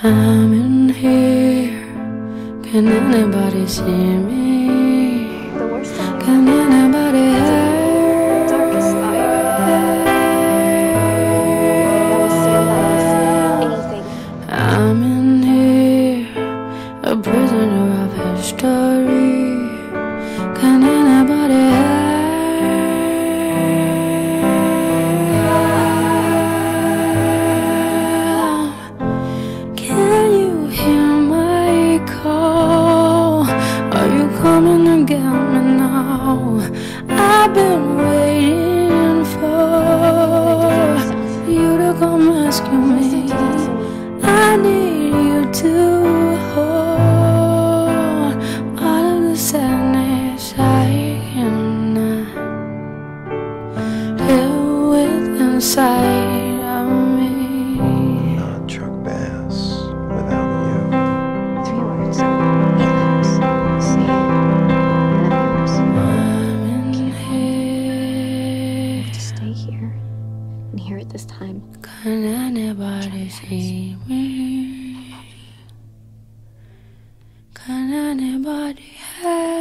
I'm in here. Can anybody see me? The worst time. Can anybody hear? The darkest thought you ever had. That was saying that you see anything. I'm in here, a prisoner of history. Can anybody hear? Can you hear my call? Are you coming to get me now? I've been waiting for you to come rescue me. I need you to hold all of the sadness I cannot deal with inside of me. Not truck bass without you. 3 words. 8 letters. Say and then yours. I'm in here. Just stay here and hear it this time. Can anybody see me? Can anybody hear?